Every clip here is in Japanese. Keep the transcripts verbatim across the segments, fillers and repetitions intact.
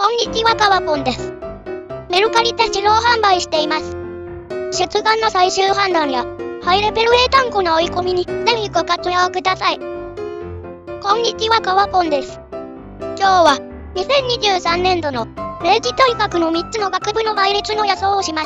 こんにちは、かわぽんです。メルカリで自動販売しています。出願の最終判断や、ハイレベル英単語の追い込みに、ぜひご活用ください。こんにちは、かわぽんです。今日は、にせんにじゅうさんねんどの、明治大学のみっつの学部の倍率の予想をします。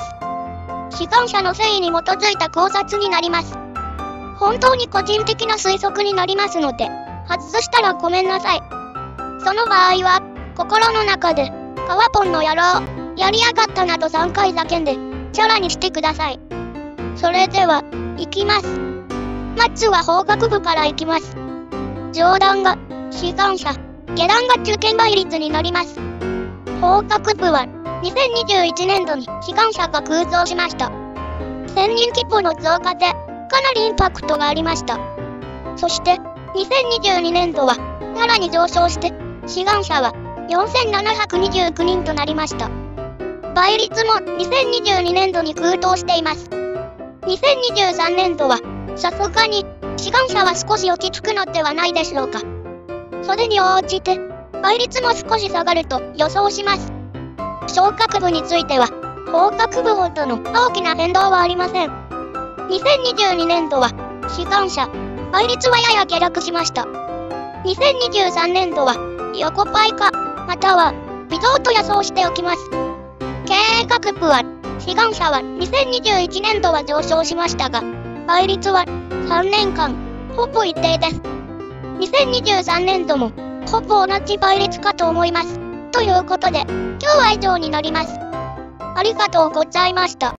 志願者の誠意に基づいた考察になります。本当に個人的な推測になりますので、外したらごめんなさい。その場合は、心の中で、かわぽんの野郎、やりやがったなどさんかい叫んで、チャラにしてください。それでは、行きます。まずは法学部から行きます。上段が、志願者、下段が中堅倍率になります。法学部は、にせんにじゅういちねんどに志願者が急増しました。せんにん規模の増加で、かなりインパクトがありました。そして、にせんにじゅうにねんどは、さらに上昇して、志願者は、よんせんななひゃくにじゅうきゅうにんとなりました。倍率もにせんにじゅうにねんどに急騰しています。にせんにじゅうさんねんどは、さすがに、志願者は少し落ち着くのではないでしょうか。それに応じて、倍率も少し下がると予想します。商学部については、法学部ほどの大きな変動はありません。にせんにじゅうにねんどは、志願者、倍率はやや下落しました。にせんにじゅうさんねんどは、横ばいか、または、微増と予想しておきます。経営学部は、志願者はにせんにじゅういちねんどは上昇しましたが、倍率はさんねんかん、ほぼ一定です。にせんにじゅうさんねんども、ほぼ同じ倍率かと思います。ということで、今日は以上になります。ありがとうございました。